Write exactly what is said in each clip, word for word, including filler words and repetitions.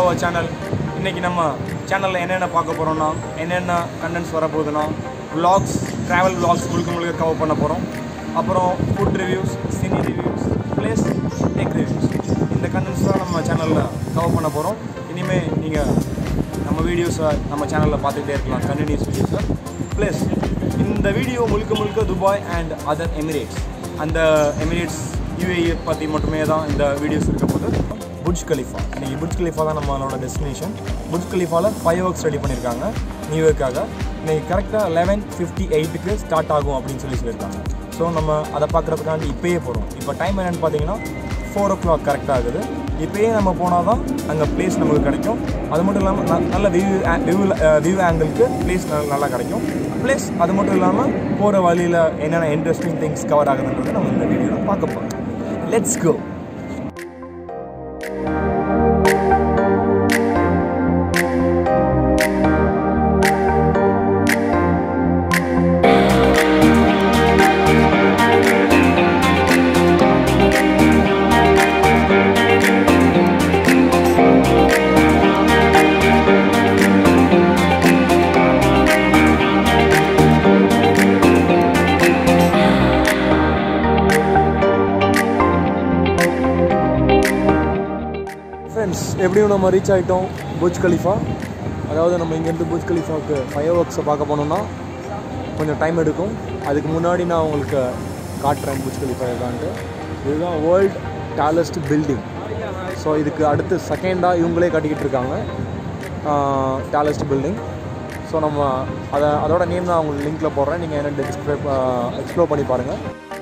our channel. இன்னைக்கு நம்ம சேனல்ல என்னென்ன பார்க்க போறோம்னா என்னென்ன கண்டென்ட்ஸ் வர போகுதுனா vlogs, travel vlogs முழுக்க முழுக்க கவர் பண்ண போறோம். அப்புறம் food reviews, cine reviews, place tech reviews. இந்த கண்டென்ட்ஸ் தான் நம்ம சேனல்ல கவர் பண்ண போறோம். இனிமே நீங்க நம்ம வீடியோஸை நம்ம சேனல்ல பார்த்துட்டே இருக்கலாம் கண்டினியூஸ் வீடியோஸை. ப்ளஸ் இந்த வீடியோ முழுக்க முழுக்க துபாய் அண்ட் அதர் எமிரேட்ஸ் அந்த எமிரேட்ஸ் யூஏஇ பற்றி மட்டுமே தான் இந்த வீடியோஸ் இருக்க போது. புர்ஜ் கலிஃபா இன்றைக்கி புர்ஜ் கலிஃபா தான் நம்மளோட டெஸ்டினேஷன். புர்ஜ் கலிஃபாவில் ஃபைவ் ஒர்க்ஸ் ரெடி பண்ணியிருக்காங்க நியூ இயர்க்காக. இன்றைக்கி கரெக்டாக லெவன் ஃபிஃப்டி எயிட்டுக்கு ஸ்டார்ட் ஆகும் அப்படின்னு சொல்லி சொல்லியிருக்காங்க. ஸோ நம்ம அதை பார்க்குறதுக்காண்டி இப்போயே போகிறோம். இப்போ டைம் என்னென்னு பார்த்தீங்கன்னா ஃபோர் ஓ கிளாக் கரெக்டாக ஆகுது. இப்போயே நம்ம போனால் தான் அங்கே பிளேஸ் நமக்கு கிடைக்கும். அது மட்டும் இல்லாமல் நல்ல வியூ வியூ வியூ ஆங்கிளுக்கு பிளேஸ் நல்லா கிடைக்கும். ப்ளஸ் அது மட்டும் இல்லாமல் போகிற வழியில் என்னென்ன இன்ட்ரெஸ்டிங் திங்ஸ் கவர் ஆகுதுன்றதை நம்ம இந்த வீடியோவில் பார்க்க போகிறோம். Let's go. ஃப்ரெண்ட்ஸ், எப்படியும் நம்ம ரீச் ஆகிட்டோம் புர்ஜ் கலிஃபா. அதாவது நம்ம இங்கேருந்து புர்ஜ் கலிஃபாவுக்கு ஃபயர் ஒர்க்ஸை பார்க்க போனோம்னா கொஞ்சம் டைம் எடுக்கும். அதுக்கு முன்னாடி நான் உங்களுக்கு காட்டுறேன் புர்ஜ் கலிஃபா எதான்ட்டு. இதுதான் வேர்ல்ட் டாலஸ்ட் பில்டிங். ஸோ இதுக்கு அடுத்து செகண்டாக இவங்களே கட்டிக்கிட்டு இருக்காங்க டாலஸ்ட் பில்டிங். ஸோ நம்ம அதை அதோட நேம் நான் உங்களுக்கு லிங்க்கில் போடுறேன். நீங்கள் என்ன எக்ஸ்ப்ளோ எக்ஸ்ப்ளோர் பண்ணி பாருங்கள்.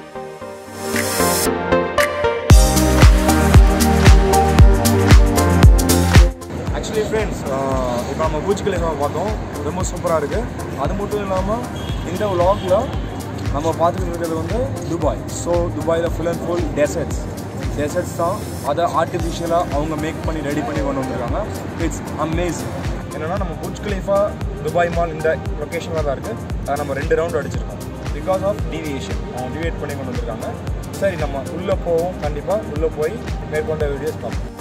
ஆக்சுவலி ஃப்ரெண்ட்ஸ், இப்போ நம்ம புர்ஜ் கலிஃபாவை பார்த்தோம், ரொம்ப சூப்பராக இருக்குது. அது மட்டும் இல்லாமல் இந்த vlogல நம்ம பார்த்துட்டு இருக்கிறது வந்து துபாய். ஸோ துபாயில் full and full deserts deserts தான். அதை ஆர்டிஃபிஷியலாக அவங்க மேக் பண்ணி ரெடி பண்ணி கொண்டு வந்திருக்காங்க. It's amazing. என்னென்னா நம்ம புர்ஜ் கலிஃபா துபாய் மால் இந்த லொக்கேஷனில் தான் இருக்குது. அதை நம்ம ரெண்டு ரவுண்ட் அடிச்சிருக்கோம் பிகாஸ் ஆஃப் டீவியேஷன். டிவியேட் பண்ணி கொண்டு வந்திருக்காங்க. சரி, நம்ம உள்ளே போவோம். கண்டிப்பாக உள்ளே போய் மேற்கொண்ட வீடியோஸ் பார்ப்போம்.